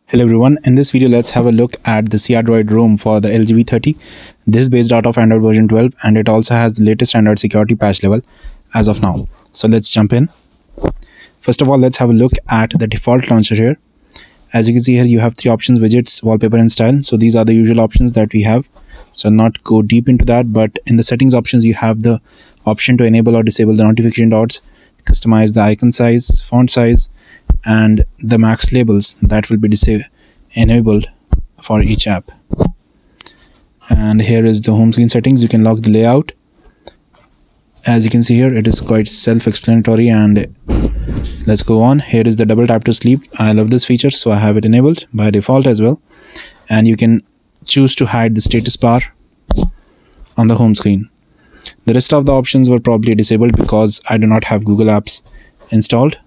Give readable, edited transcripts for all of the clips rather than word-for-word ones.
Hello everyone, in this video let's have a look at the CRDroid ROM for the LG V30. This is based out of Android version 12 and it also has the latest Android security patch level as of now. So let's jump in. First of all, let's have a look at the default launcher here. As you can see here, you have three options: widgets, wallpaper and style. So these are the usual options that we have. So I'll not go deep into that, but in the settings options you have the option to enable or disable the notification dots, customize the icon size, font size, and the max labels that will be enabled for each app. And here is the home screen settings. You can lock the layout. As you can see here, it is quite self-explanatory, and let's go on. Here is the double tap to sleep. I love this feature, so I have it enabled by default as well. And you can choose to hide the status bar on the home screen. The rest of the options were probably disabled because I do not have Google Apps installed.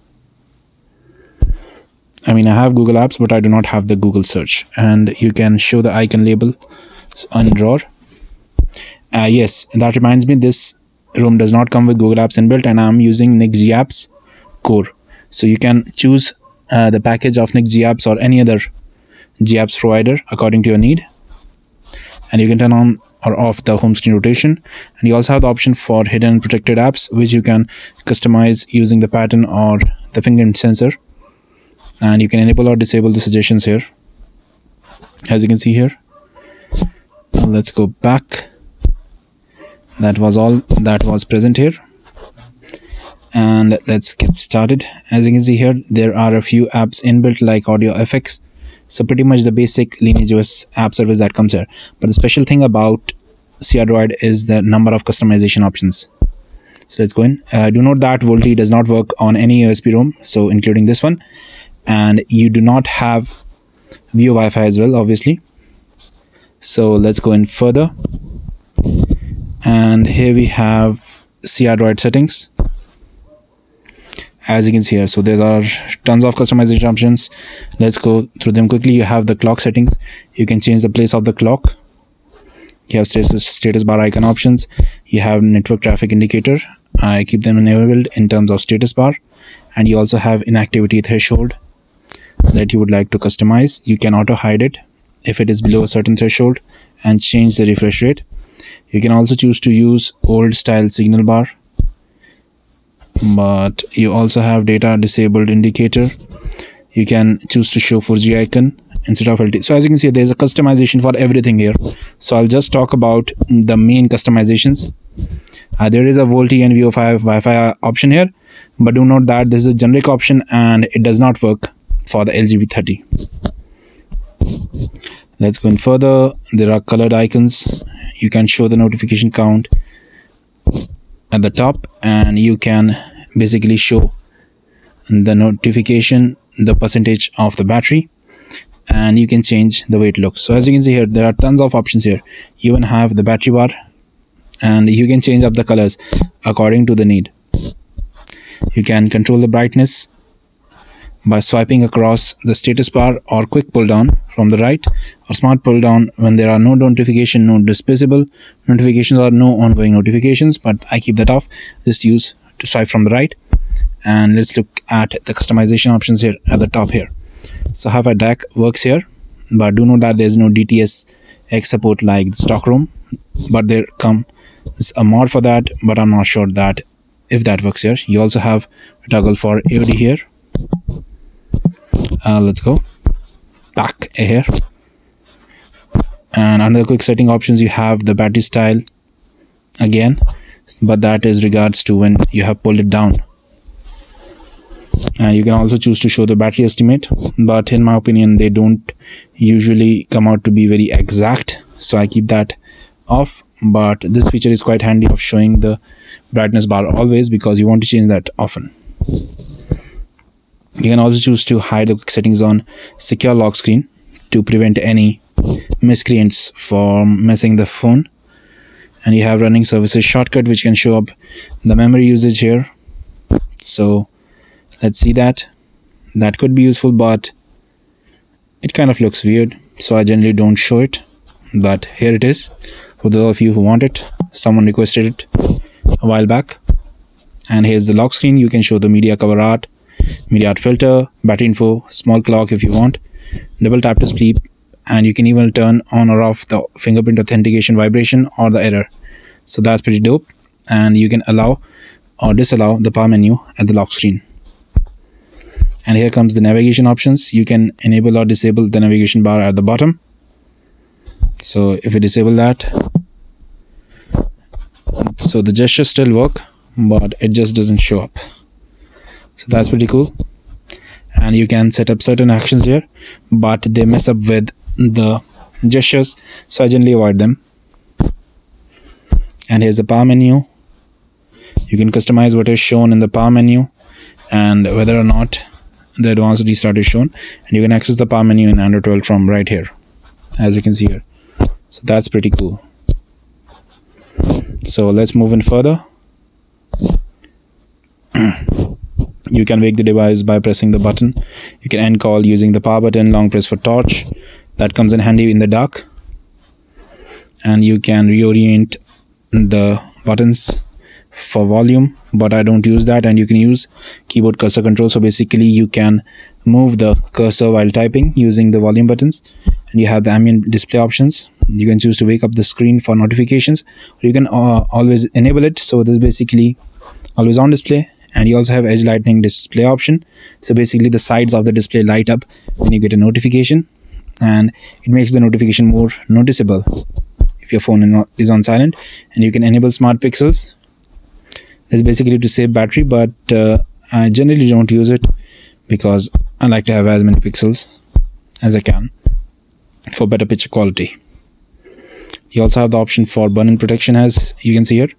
I have Google Apps, but I do not have the Google search. And you can show the icon label on drawer. Yes, that reminds me, this ROM does not come with Google Apps inbuilt, and I'm using Nix GApps Core. So you can choose the package of Nix GApps or any other GApps provider according to your need. And you can turn on or off the home screen rotation. And you also have the option for hidden and protected apps, which you can customize using the pattern or the fingerprint sensor. And you can enable or disable the suggestions here, as you can see here. Now let's go back. That was all that was present here, and let's get started. As you can see here, there are a few apps inbuilt like Audio FX. So pretty much the basic LineageOS app service that comes here. But the special thing about CRDroid is the number of customization options. So let's go in. Do note that VoLTE does not work on any USB ROM, so including this one. And you do not have Vio Wi-Fi as well, obviously. So let's go in further. And here we have CRDroid settings. As you can see here, so there are tons of customization options. Let's go through them quickly. You have the clock settings. You can change the place of the clock. You have status bar icon options. You have network traffic indicator. I keep them enabled in terms of status bar. And you also have inactivity threshold that you would like to customize. You can auto hide it if it is below a certain threshold, and change the refresh rate. You can also choose to use old style signal bar, but you also have data disabled indicator. You can choose to show 4G icon instead of LTE. So as you can see, there's a customization for everything here. So I'll just talk about the main customizations. There is a VoLTE and Vio Wi-Fi option here, but do note that this is a generic option and it does not work for the LG V30. Let's go in further. There are colored icons. You can show the notification count at the top, and you can basically show the notification, the percentage of the battery, and you can change the way it looks. So as you can see here, there are tons of options here. You even have the battery bar, and you can change up the colors according to the need. You can control the brightness by swiping across the status bar, or quick pull down from the right, or smart pull down when there are no notification, no visible notifications, or no ongoing notifications, but I keep that off. Just use to swipe from the right. And let's look at the customization options here at the top here. So Wi-Fi DAC works here, but do note that there's no DTS-X support like the stock ROM, but there comes a mod for that, but I'm not sure that if that works here. You also have a toggle for AOD here. Let's go back here, and under the quick setting options you have the battery style again, but that is regards to when you have pulled it down. And you can also choose to show the battery estimate, but in my opinion they don't usually come out to be very exact, so I keep that off. But this feature is quite handy of showing the brightness bar always, because you want to change that often. You can also choose to hide the quick settings on secure lock screen to prevent any miscreants from messing the phone. And you have running services shortcut, which can show up the memory usage here. So let's see that. That could be useful, but it kind of looks weird, so I generally don't show it. But here it is for those of you who want it. Someone requested it a while back. And here's the lock screen. You can show the media cover art, media filter, battery info, small clock if you want, double tap to sleep, and you can even turn on or off the fingerprint authentication vibration or the error. So that's pretty dope. And you can allow or disallow the power menu at the lock screen. And here comes the navigation options. You can enable or disable the navigation bar at the bottom. So if we disable that, so the gestures still work, but it just doesn't show up. So that's pretty cool. And you can set up certain actions here, but they mess up with the gestures, so I generally avoid them. And here's the power menu. You can customize what is shown in the power menu and whether or not the advanced restart is shown. And you can access the power menu in Android 12 from right here, as you can see here. So that's pretty cool. So let's move in further. You can wake the device by pressing the button. You can end call using the power button, long press for torch. That comes in handy in the dark. And you can reorient the buttons for volume, but I don't use that. And you can use keyboard cursor control. So basically you can move the cursor while typing using the volume buttons. And you have the ambient display options. You can choose to wake up the screen for notifications, or you can always enable it. So this is basically always on display. And you also have edge lightning display option. So basically the sides of the display light up when you get a notification, and it makes the notification more noticeable if your phone is on silent. And you can enable smart pixels. This is basically to save battery, but I generally don't use it because I like to have as many pixels as I can for better picture quality. You also have the option for burn-in protection, as you can see here.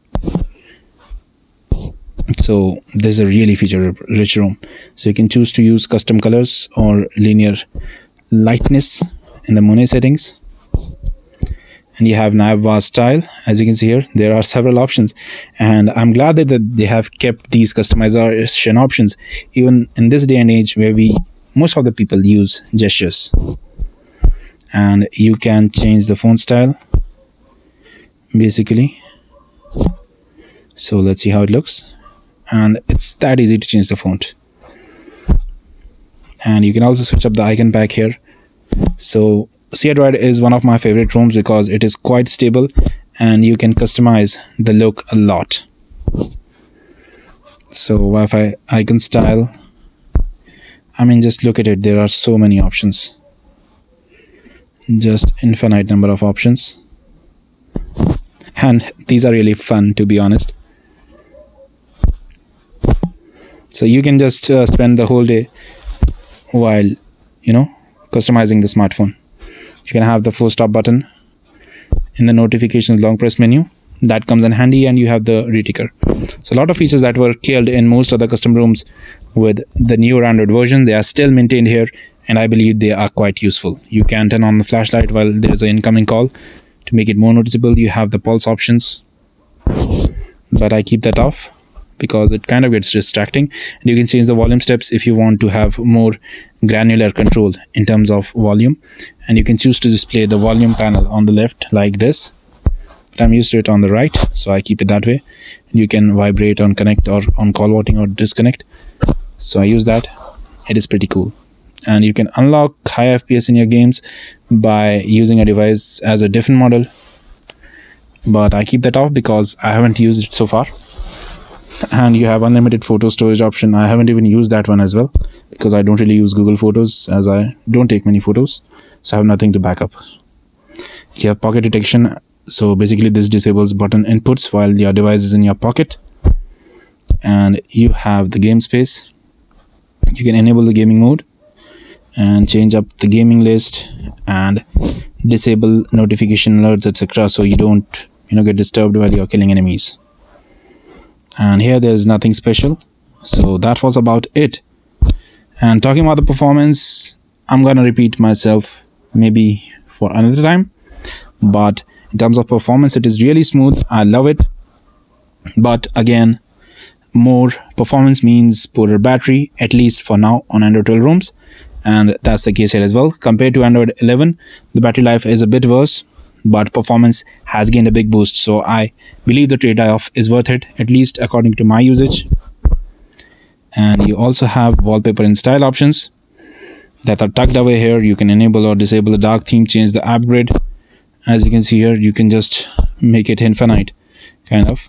So this is a really feature-rich ROM. So you can choose to use custom colors or linear lightness in the Monet settings. And you have Navbar style. As you can see here, there are several options, and I'm glad that they have kept these customization options even in this day and age where most of the people use gestures. And you can change the font style basically. So let's see how it looks. And it's that easy to change the font. And you can also switch up the icon pack here. So SeeAndroid is one of my favorite ROMs because it is quite stable and you can customize the look a lot. So Wi-Fi icon style, I mean, just look at it. There are so many options, just infinite number of options, and these are really fun, to be honest. So you can just spend the whole day while customizing the smartphone. You can have the full stop button in the notifications long press menu. That comes in handy, and you have the reticker. So a lot of features that were killed in most of the custom ROMs with the newer Android version, they are still maintained here, and I believe they are quite useful. You can turn on the flashlight while there is an incoming call to make it more noticeable. You have the pulse options, but I keep that off because it kind of gets distracting. And you can change the volume steps if you want to have more granular control in terms of volume. And you can choose to display the volume panel on the left like this, but I'm used to it on the right, so I keep it that way. And you can vibrate on connect or on call voting or disconnect, so I use that. It is pretty cool. And you can unlock high FPS in your games by using a device as a different model, but I keep that off because I haven't used it so far. And you have unlimited photo storage option. I haven't even used that one as well because I don't really use Google Photos, as I don't take many photos, so I have nothing to back up. You have pocket detection. So basically this disables button inputs while your device is in your pocket. And you have the game space. You can enable the gaming mode and change up the gaming list and disable notification alerts, etc., so you don't get disturbed while you're killing enemies. And here there's nothing special. So that was about it. And talking about the performance, I'm gonna repeat myself maybe for another time, but in terms of performance, it is really smooth. I love it. But again, more performance means poorer battery, at least for now on Android 12 ROMs. And that's the case here as well. Compared to Android 11, the battery life is a bit worse, but performance has gained a big boost. So I believe the trade-off is worth it, at least according to my usage. And you also have wallpaper and style options that are tucked away here. You can enable or disable the dark theme, change the app grid. As you can see here, you can just make it infinite kind of.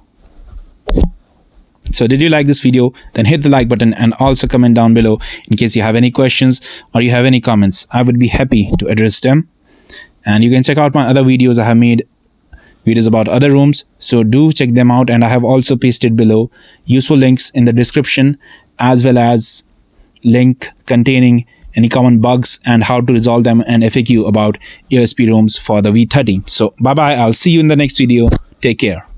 So did you like this video? Then hit the like button and also comment down below in case you have any questions or you have any comments. I would be happy to address them. And you can check out my other videos. I have made videos about other rooms, so do check them out. And I have also pasted below useful links in the description, as well as link containing any common bugs and how to resolve them, and FAQ about AOSP rooms for the V30. So bye bye, I'll see you in the next video. Take care.